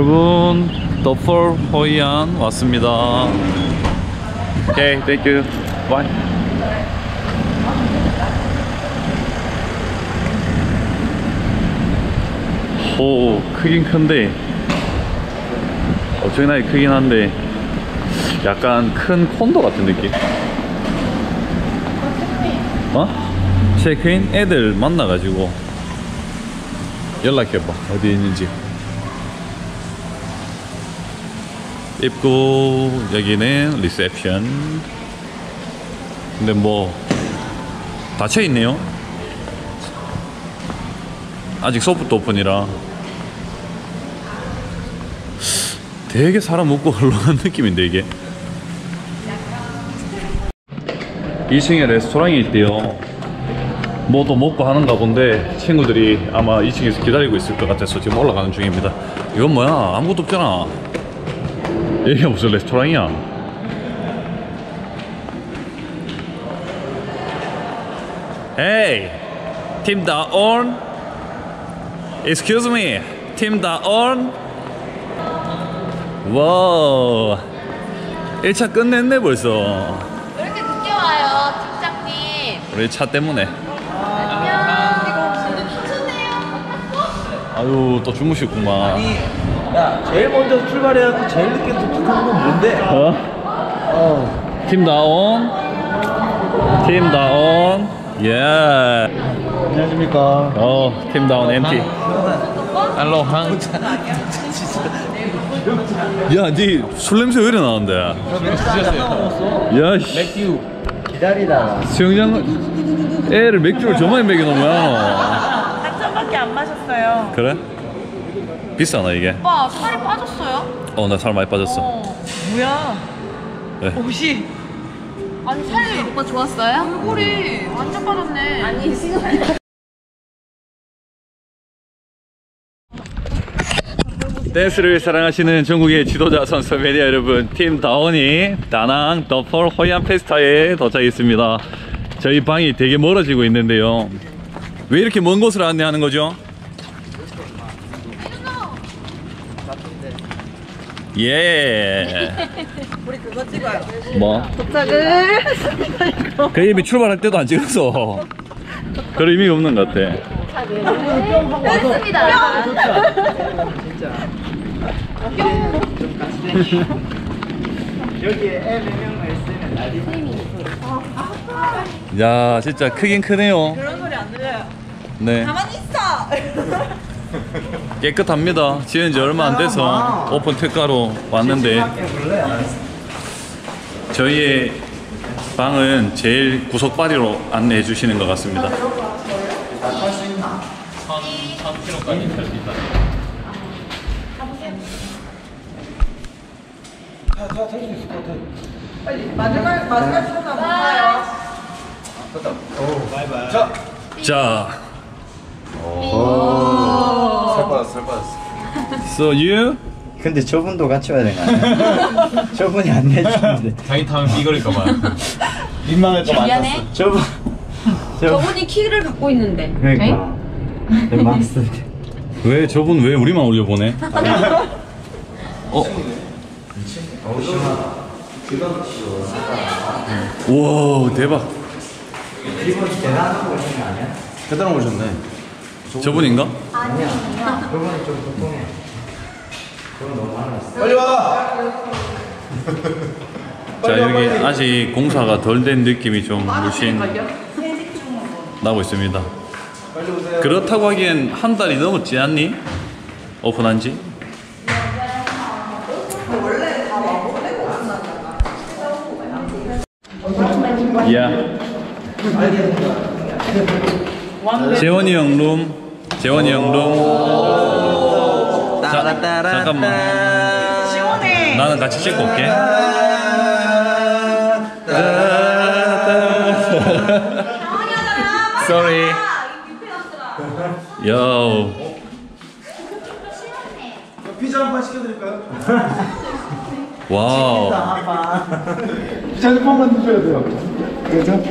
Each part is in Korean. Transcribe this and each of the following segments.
여러분, 더펄 호이안 왔습니다. 오케이, 땡큐. 바이. 오, 크긴 큰데 엄청나게 크긴 한데 약간 큰 콘도 같은 느낌. 어? 체크인? 애들 만나가지고 연락해봐 어디 있는지. 입구 여기는 리셉션. 근데 뭐 닫혀있네요. 아직 소프트 오픈이라 되게 사람 없고 헐렁한 느낌인데 이게. 2층에 레스토랑이 있대요. 뭐 또 먹고 하는가 본데 친구들이 아마 2층에서 기다리고 있을 것 같아서 지금 올라가는 중입니다. 이건 뭐야? 아무것도 없잖아. 여기가 무슨 레스토랑이야? Hey! 팀 다온? Excuse me! 팀 다온? 와우! 1차 끝냈네 벌써. 왜 이렇게 늦게 와요, 팀장님? 우리 차 때문에. 안녕. 이거 괜찮네요. 아유, 또 주무셨구만. 아니, 야, 제일 먼저 출발해갖고 제일 늦게 도착하는 건 뭔데? 팀 다운. 팀 다운. 예. 안녕하십니까. 팀 다운 MT. 알로항. 야, 니 술 냄새 왜 이래 나는데? 야, 씨. 맥주 기다리다가 수영장 애를 맥주를 저 많이 먹여놓으면. 한 잔밖에 안 마셨어요. 그래? 비싸나 이게? 오빠, 살이 빠졌어요? 나 살 많이 빠졌어. 뭐야? 네. 옷이 아니, 살이 오빠 좋았어요? 얼굴이 완전 빠졌네. 아니, 지금. 댄스를 사랑하시는 전국의 지도자 선수 메디아 여러분, 팀 다원이 다낭 더펄 호이안 페스타에 도착했습니다. 저희 방이 되게 멀어지고 있는데요. 왜 이렇게 먼 곳을 안내하는 거죠? 예. 우리 그거 찍어요. 뭐? 도착을 그 이미 출발할 때도 안 찍어서 그럴 의미가 없는 것 같아. 됐습니다. 여기에 애 4명을 쓰면 날이 야, 진짜 크긴 크네요. 그런 소리 안 들려요. 네, 가만히 있어. 깨끗합니다. 지은 지 얼마 안 돼서 오픈 특가로 왔는데 저희의 방은 제일 구석바리로 안내해 주시는 것 같습니다. 1000km까지 탈 수 있다. 마지막 시간 안 봐요. 자, 살 빠졌어. so you? 근데 저분도 같이 와야 되는 거 아니야? 저분이 안 내주는데 자기 타면 삐거릴까봐. 민망할까 미안해. 저분이 키를 갖고 있는데. 그러니까 내 마스터 왜 저분 왜 우리만 올려보내? 우와, 대박. 이분이 대단한 거 오신 거 아니야? 대단한 오셨네. 저분인가? 아니야. 저분이 좀 보통해. 그건 너무 많았어. 빨리 와! 자, 여기 아직 공사가 덜 된 느낌이 좀 물씬 나고 있습니다. 그렇다고 하기엔 한 달이 넘었지 않니? 오픈한 지? 야. 재원이 형 룸. 재원이 형 룸. 자, 잠깐만. 시원해. 나는 같이 찍고 올게. Sorry. 요. 피자 한 판 시켜드릴까요? 와우. 피자 한 판만 드셔야 돼요. 그렇죠?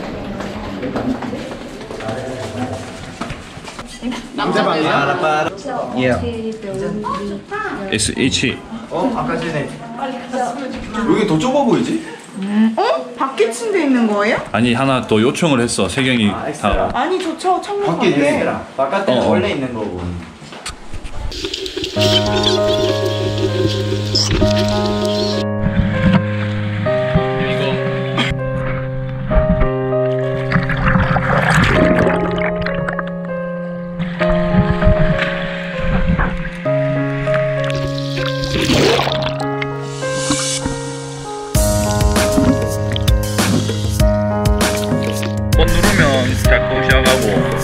남자들. SH. 아까 전에 여기 더 좁아 보이지? 밖에 침대 있는 거예요? 아니 하나 또 요청을 했어. 세경이 다. 아니 저차 창문 밖에 밖에. 있어요. 바깥에는 어. 원래 있는 거고. 못 누르면 작동 시작하고.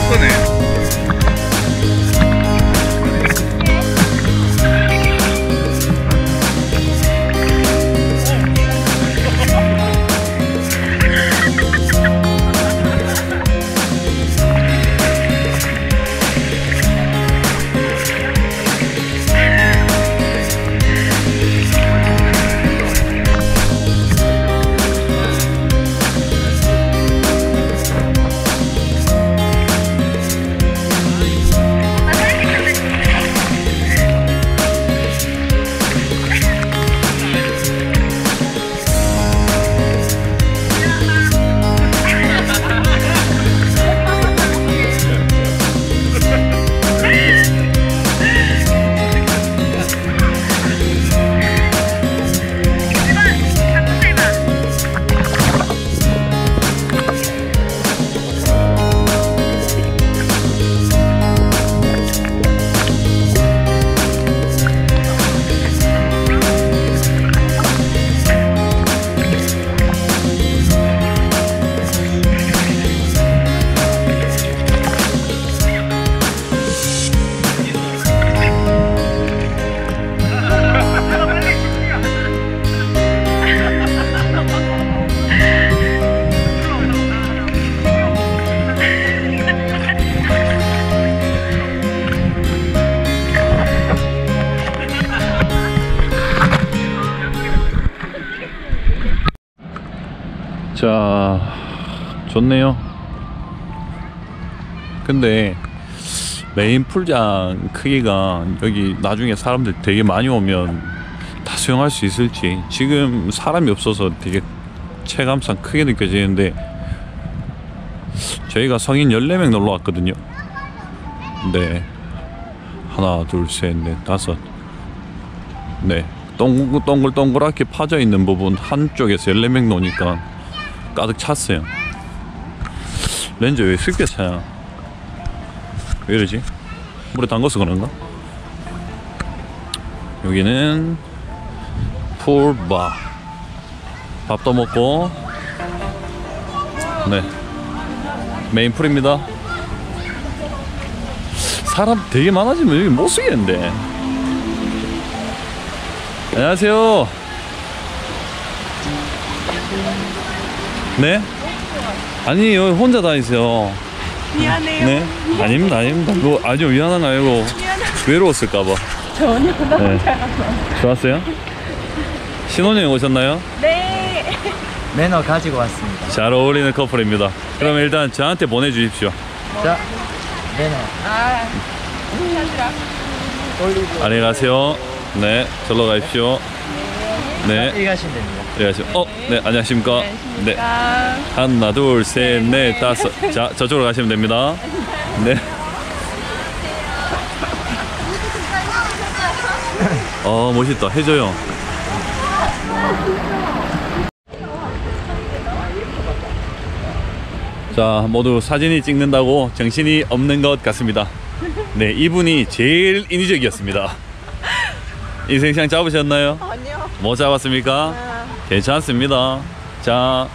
크네. 자, 좋네요. 근데 메인 풀장 크기가 여기 나중에 사람들 되게 많이 오면 다 수용할 수 있을지, 지금 사람이 없어서 되게 체감상 크게 느껴지는데, 저희가 성인 14명 놀러 왔거든요. 네, 하나 둘 셋 넷 다섯, 네, 동글동글하게 파져 있는 부분 한쪽에서 14명 노니까 가득 찼어요. 렌즈 왜 쉽게 차냐? 왜 이러지? 물에 담궈서 그런가? 여기는 풀바, 밥도 먹고, 네, 메인 풀입니다. 사람 되게 많아지면 여기 못 쓰겠는데. 안녕하세요. 네? 아니, 여기 혼자 다니세요. 미안해요. 네? 아닙니다. 그거 아주 미안한 거 아니고 외로웠을까봐. 전혀 너무 네. 좋았어요? 신혼여행 오셨나요? 네. 매너 가지고 왔습니다. 잘 어울리는 커플입니다. 그럼 일단 저한테 보내주십시오. 자, 매너. 안녕히 가세요. 네, 절로 가십시오. 네, 여기 가시면 됩니다. 안녕하세요. 네, 안녕하십니까. 네, 하나, 둘, 셋, 넷, 다섯. 자, 저쪽으로 가시면 됩니다. 네. 멋있다. 해줘요. 자, 모두 사진이 찍는다고 정신이 없는 것 같습니다. 네, 이분이 제일 인위적이었습니다. 인생샷 잡으셨나요? 아니요. 뭐 잡았습니까? 괜찮습니다. 자,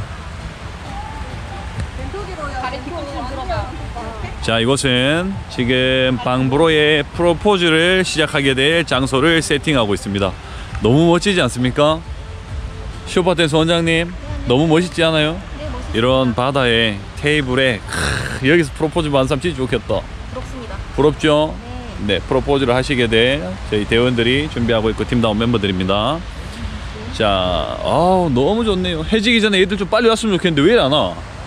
자, 이곳은 지금 방브로의 프로포즈를 시작하게 될 장소를 세팅하고 있습니다. 너무 멋지지 않습니까? 슈퍼댄스 원장님, 너무 멋있지 않아요? 이런 바다에 테이블에 여기서 프로포즈 받는 사람 진짜 좋겠다. 부럽습니다. 부럽죠? 네, 프로포즈를 하시게 될 저희 대원들이 준비하고 있고 팀다운 멤버들입니다. 자, 너무 좋네요. 해지기 전에 애들 좀 빨리 왔으면 좋겠는데 왜 안 와?